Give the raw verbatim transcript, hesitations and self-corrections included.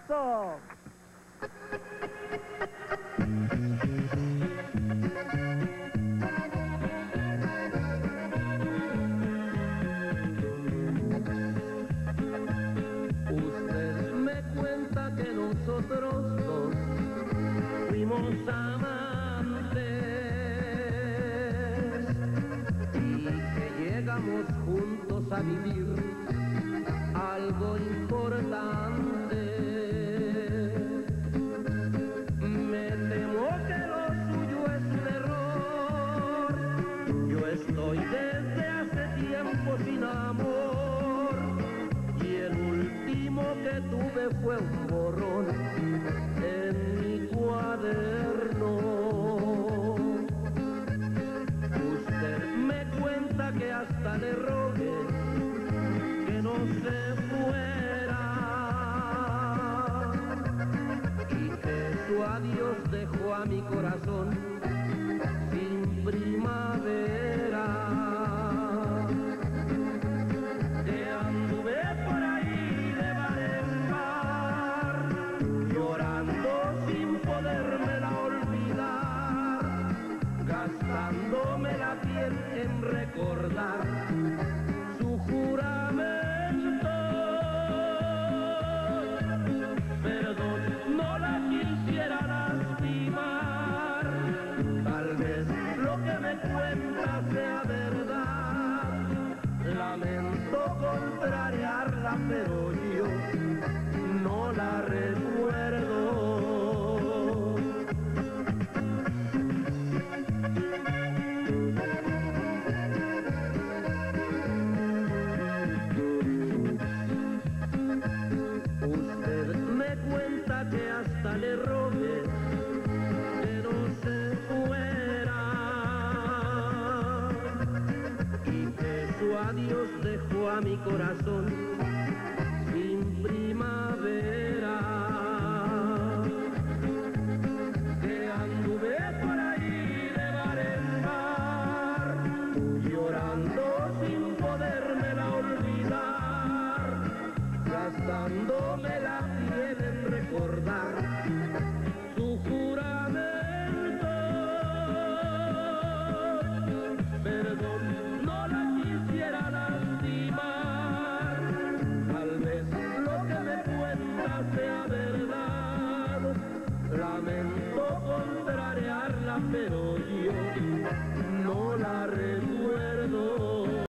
¡Eso! Usted me cuenta que nosotros dos fuimos amantes y que llegamos juntos a vivir algo importante. Me temo que lo suyo es un error. Yo estoy desde hace tiempo sin amor y el último que tuve fue un borrón en mi cuaderno. Usted me cuenta que hasta le rogué que no se fuera y que su adiós dejó a mi corazón sin primavera. Que anduve por ahí de bar en bar, llorando sin podérmela olvidar, gastándome la piel en recordar su juramento. Perdón, no la quisiera lastimar, tal vez lo que me cuenta sea verdad. Lamento contrariarla, pero yo no la recuerdo. Usted me cuenta que hasta le rogué que no se fuera y que su adiós dejó a mi corazón